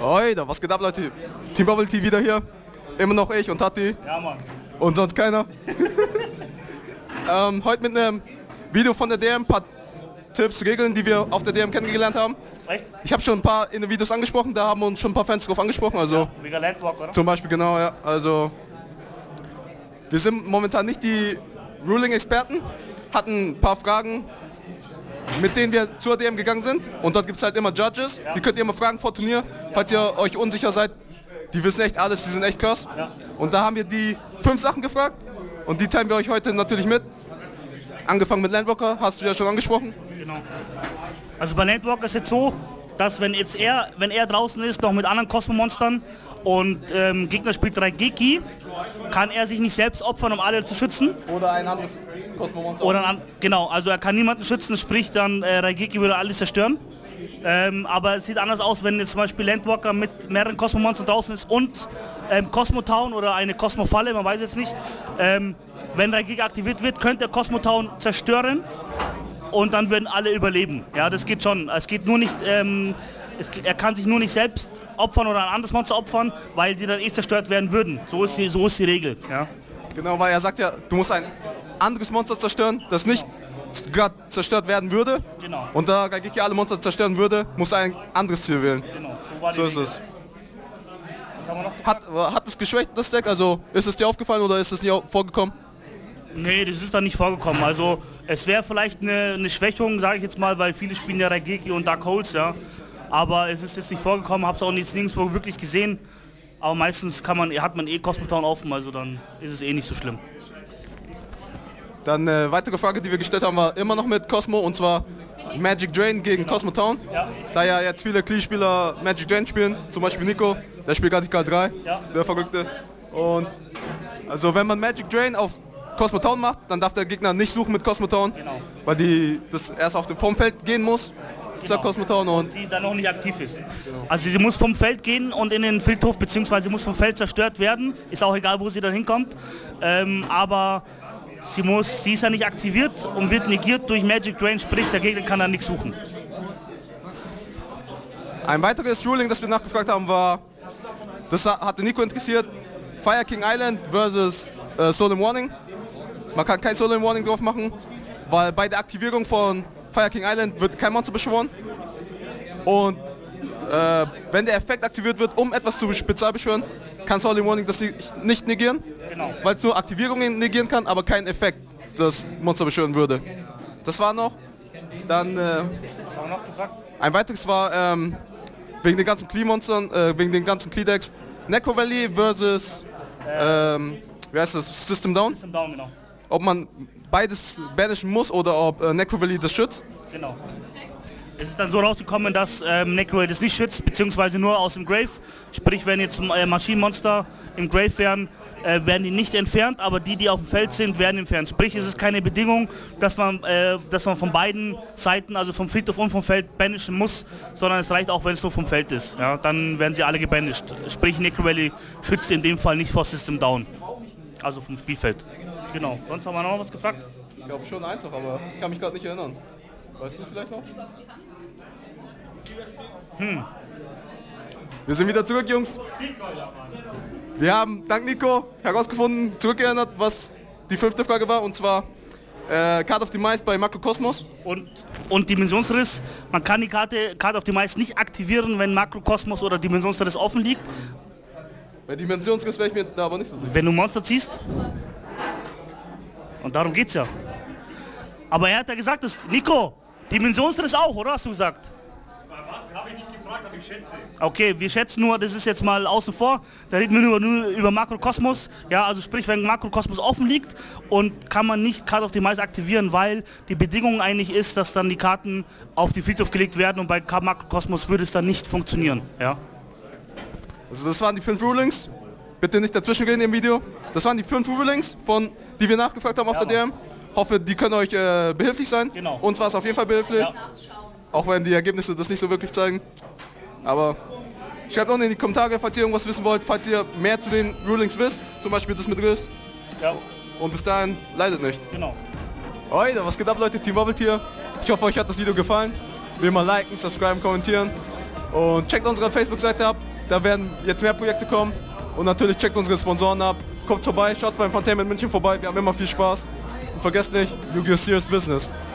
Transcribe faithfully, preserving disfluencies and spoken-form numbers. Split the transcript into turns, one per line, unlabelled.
Oida, was geht ab, Leute? Team Bubble Tea wieder hier. Immer noch ich und Tati.
Ja, Mann.
Und sonst keiner. ähm, heute mit einem Video von der D M, ein paar Tipps, Regeln, die wir auf der D M kennengelernt haben.
Echt?
Ich habe schon ein paar in den Videos angesprochen, da haben uns schon ein paar Fans drauf angesprochen. Also
Ja, wegen Landwalk, oder?
zum Beispiel, genau, ja. Also wir sind momentan nicht die Ruling-Experten, hatten ein paar Fragen, mit denen wir zur D M gegangen sind. Und dort gibt es halt immer Judges,
Ja.
die könnt ihr immer fragen vor Turnier, falls ihr euch unsicher seid. Die wissen echt alles, die sind echt krass.
Ja.
Und da haben wir die fünf Sachen gefragt und die teilen wir euch heute natürlich mit. Angefangen mit Landwalker, hast du ja schon angesprochen.
Genau. Also bei Landwalk ist jetzt so, dass wenn jetzt er, wenn er draußen ist, noch mit anderen Cosmo-Monstern und ähm, Gegner spielt Raigeki, kann er sich nicht selbst opfern, um alle zu schützen.
Oder ein anderes Cosmo-Monster.
Oder an, genau, also er kann niemanden schützen, sprich dann äh, Raigeki würde alles zerstören. Ähm, aber es sieht anders aus, wenn jetzt zum Beispiel Landwalker mit mehreren Cosmo-Monstern draußen ist und ähm, Cosmo-Town oder eine Cosmo-Falle, man weiß jetzt nicht. Ähm, wenn Raigeki aktiviert wird, könnte er Cosmo-Town zerstören und dann würden alle überleben. Ja, das geht schon. Es geht nur nicht, ähm, es, er kann sich nur nicht selbst opfern oder ein anderes Monster opfern, weil die dann eh zerstört werden würden. So ist die, so ist die Regel. Ja.
Genau, weil er sagt ja, du musst ein anderes Monster zerstören, das nicht gerade zerstört werden würde.
Genau.
Und da Raigeki alle Monster zerstören würde, musst du ein anderes Ziel wählen.
Genau, so war die
So ist
Regel.
es.
Was haben wir noch?
Hat, hat es geschwächt, das Deck? Also ist es dir aufgefallen oder ist es nie vorgekommen?
Nee, das ist da nicht vorgekommen. Also es wäre vielleicht eine, eine Schwächung, sage ich jetzt mal, weil viele spielen ja Raigeki und Dark Holes, ja. Aber es ist jetzt nicht vorgekommen, habe es auch nicht nirgendwo wirklich gesehen. Aber meistens kann man, hat man eh Cosmo-Town offen, also dann ist es eh nicht so schlimm.
Dann eine weitere Frage, die wir gestellt haben, war immer noch mit Cosmo, und zwar Magic Drain gegen
Genau.
Cosmo Town.
Ja.
Da ja jetzt viele Klee-Spieler Magic Drain spielen, zum Beispiel Nico, der spielt Radikal drei,
Ja.
der Verrückte. Und also wenn man Magic Drain auf Cosmo Town macht, dann darf der Gegner nicht suchen mit Cosmo Town,
Genau.
weil die das erst auf dem Formfeld gehen muss, sagt Cosmo Town. Und
Sie dann noch nicht aktiv ist. Also sie muss vom Feld gehen und in den Friedhof, beziehungsweise sie muss vom Feld zerstört werden. Ist auch egal, wo sie dann hinkommt. Ähm, aber sie, muss, sie ist ja nicht aktiviert und wird negiert durch Magic Drain, sprich der Gegner kann dann nichts suchen.
ein weiteres Ruling, das wir nachgefragt haben, war, das hatte Nico interessiert, Fire King Island versus äh, Solemn Warning. Man kann kein Solemn Warning drauf machen, weil bei der Aktivierung von Fire King Island wird kein Monster beschworen. Und äh, wenn der Effekt aktiviert wird, um etwas zu spezialbeschwören, kann Solemn Warning das nicht negieren,
Genau.
weil es nur Aktivierungen negieren kann, aber keinen Effekt das Monster beschwören würde. Das war noch. Dann äh,
Was haben wir noch gefragt?
ein weiteres war ähm, wegen den ganzen Klee-Monstern, äh, wegen den ganzen Klee-Decks, Necro Valley versus ähm, wie heißt das? System Down.
System Down, genau.
Ob man beides banishen muss oder ob äh, Necro Valley das schützt.
Genau. Es ist dann so rausgekommen, dass ähm, Necro das nicht schützt, beziehungsweise nur aus dem Grave. Sprich, wenn jetzt äh, Maschinenmonster im Grave wären, äh, werden die nicht entfernt, aber die, die auf dem Feld sind, werden entfernt. Sprich, es ist keine Bedingung, dass man, äh, dass man von beiden Seiten, also vom Friedhof und vom Feld, banishen muss, sondern es reicht auch, wenn es nur vom Feld ist. Ja, dann werden sie alle gebanished. Sprich, Necro Valley schützt in dem Fall nicht vor System Down, also vom Spielfeld. Genau. Sonst haben wir noch was gefragt?
Ich glaube schon eins noch, aber ich kann mich gerade nicht erinnern. Weißt du vielleicht noch?
Hm.
Wir sind wieder zurück, Jungs. Wir haben dank Nico herausgefunden, zurückgeändert, was die fünfte Frage war, und zwar äh, Card of the Mice bei Makrokosmos.
Und, und Dimensionsriss, man kann die Karte Card of the Mice nicht aktivieren, wenn Makrokosmos oder Dimensionsriss offen liegt.
Bei Dimensionsriss wäre ich mir da aber nicht so sicher.
Wenn du Monster ziehst. Und darum geht's ja. Aber er hat ja gesagt, dass Nico, Dimensionsriss auch, oder hast du gesagt?
Habe ich nicht gefragt, aber ich schätze.
Okay, wir schätzen nur, das ist jetzt mal außen vor, da reden wir nur, nur über Makrokosmos. Ja, also sprich, wenn Makrokosmos offen liegt und kann man nicht Card of the Mice aktivieren, weil die Bedingung eigentlich ist, dass dann die Karten auf die Friedhof gelegt werden und bei Makrokosmos würde es dann nicht funktionieren. Ja.
Also das waren die fünf Rulings. Bitte nicht dazwischen gehen im Video. Das waren die fünf Rulings, von, die wir nachgefragt haben auf
Ja,
der D M. Hoffe, die können euch äh, behilflich sein.
Genau.
Uns war es auf jeden Fall behilflich.
Ja.
Auch wenn die Ergebnisse das nicht so wirklich zeigen. Aber schreibt unten in die Kommentare, falls ihr irgendwas wissen wollt, falls ihr mehr zu den Rulings wisst. Zum Beispiel das mit Riss.
Ja,
Und bis dahin, leidet nicht.
genau.
Oida, was geht ab, Leute? Team Bubble hier. Ich hoffe, euch hat das Video gefallen. Wie immer liken, subscriben, kommentieren. Und checkt unsere Facebook-Seite ab. Da werden jetzt mehr Projekte kommen. Und natürlich checkt unsere Sponsoren ab. Kommt vorbei, schaut beim Funtainment München vorbei. Wir haben immer viel Spaß. Und vergesst nicht, Yu-Gi-Oh! Serious Business.